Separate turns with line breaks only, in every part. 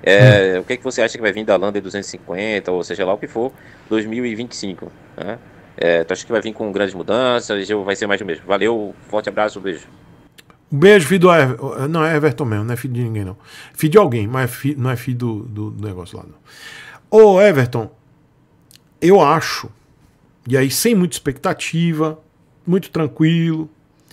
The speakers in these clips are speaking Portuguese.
O que é que você acha que vai vir da Lander 250, ou seja lá o que for, 2025, né? Tu acha que vai vir com grandes mudanças, ou vai ser mais do mesmo? Valeu, forte abraço, beijo.
Um beijo, filho do Everton. Não, é Everton mesmo, não é filho de ninguém, não. Filho de alguém, mas não é filho do negócio lá, não. Ô, Everton, eu acho, e aí sem muita expectativa, muito tranquilo,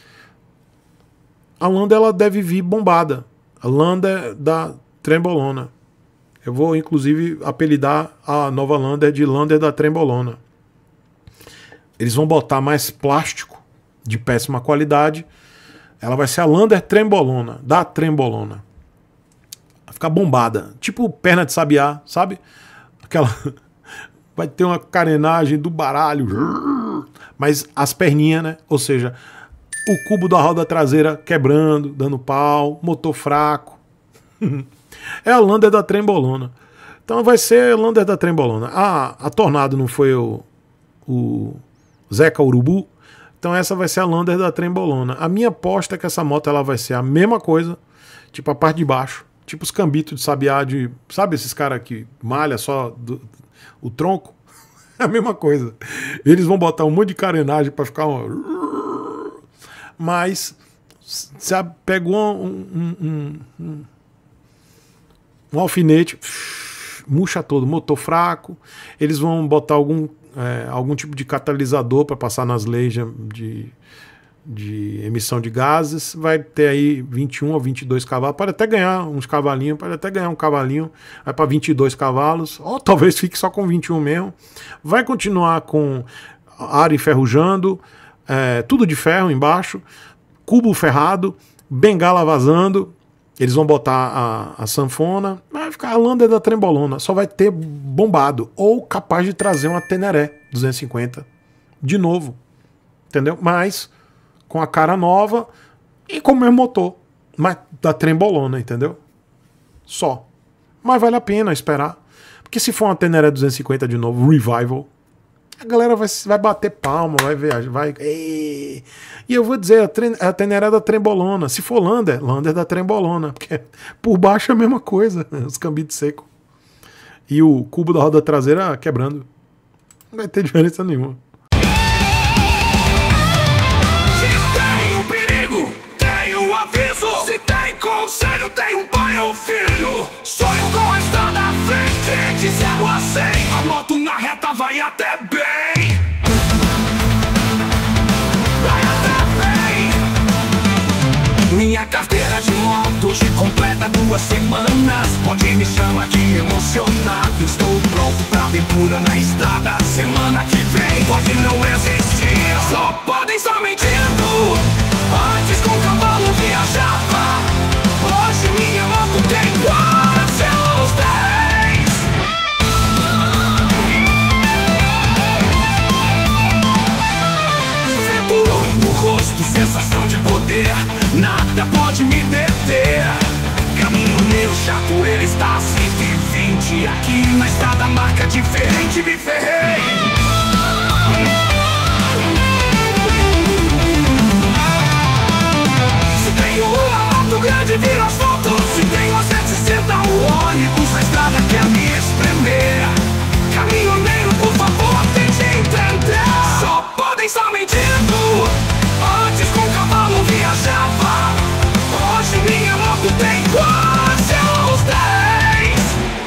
a Lander ela deve vir bombada. A Lander da Trembolona. Eu vou, inclusive, apelidar a nova Lander de Lander da Trembolona. Eles vão botar mais plástico de péssima qualidade. Ela vai ser a Lander Trembolona, da Trembolona. Vai ficar bombada. Tipo perna de sabiá, sabe? Aquela... Vai ter uma carenagem do baralho. Mas as perninhas, né? Ou seja, o cubo da roda traseira quebrando, dando pau, motor fraco. É a Lander da Trembolona. Então vai ser a Lander da Trembolona. A Tornado não foi o Zeca Urubu? Então essa vai ser a Lander da Trembolona. A minha aposta é que essa moto ela vai ser a mesma coisa, tipo a parte de baixo, tipo os cambitos de sabiá de... Sabe esses caras que malha só o tronco? É a mesma coisa. Eles vão botar um monte de carenagem para ficar uma... Mas você pegou um alfinete, murcha todo, motor fraco. Eles vão botar algum tipo de catalisador para passar nas leis de emissão de gases. Vai ter aí 21 ou 22 cavalos. Pode até ganhar uns cavalinhos, pode até ganhar um cavalinho. Vai para 22 cavalos, ou talvez fique só com 21 mesmo. Vai continuar com ar enferrujando, tudo de ferro embaixo, cubo ferrado, bengala vazando. Eles vão botar a sanfona, vai ficar a Lander da Trembolona, só vai ter bombado, ou capaz de trazer uma Teneré 250 de novo, entendeu? Mas com a cara nova e com o mesmo motor, mas da Trembolona, entendeu? Só. Mas vale a pena esperar, porque se for uma Teneré 250 de novo, Revival, a galera vai bater palma, vai viajar, vai... E eu vou dizer, a Teneré da Trembolona. Se for Lander, Lander da Trembolona. Porque por baixo é a mesma coisa, os cambitos secos. E o cubo da roda traseira quebrando. Não vai ter diferença nenhuma.
Se tem um perigo, tem um aviso. Se tem conselho, tem um pai ou filho. Sonho com a estrada à frente, de 0 a 100. A moto na reta vai até bem. Minha carteira de motos completa 2 semanas. Pode me chamar de emocionado. Estou pronto pra aventura na estrada. Semana que vem pode não existir. Só podem estar mentindo. Antes com o cavalo viajava. Hoje minha moto tem quase os 10. Vento no rosto, sensação de poder. Nada pode me deter. Caminhoneiro chato, ele está a 120. Aqui na estrada marca diferente, me ferrei. Se tem uma moto grande, vira asfalto. Se tem uma 160, o ônibus na estrada quer me espremer. Caminhoneiro, por favor, tente entender. Só podem estar mentindo. Antes com o cavalo viajava. Hoje minha moto tem quase os 10.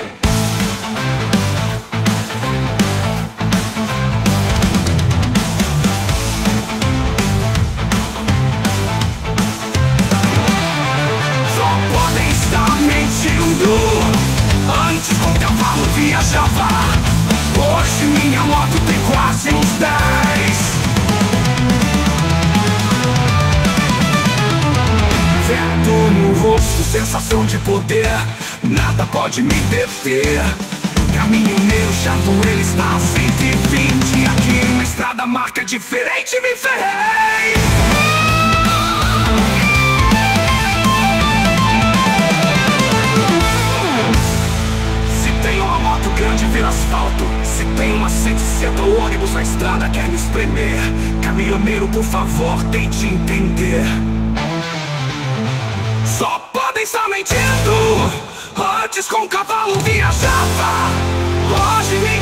Só podem estar mentindo. Antes com o cavalo viajava. Hoje minha moto tem quase os 10. Vento no rosto, sensação de poder. Nada pode me deter. Caminhoneiro chato, ele está a 120. Aqui na estrada marca diferente, me ferrei. Se tem uma moto grande, vira asfalto. Se tem uma 160, o ônibus na estrada quer me espremer. Caminhoneiro, por favor, tente entender. Só podem estar mentindo. Antes com cavalo viajava, hoje me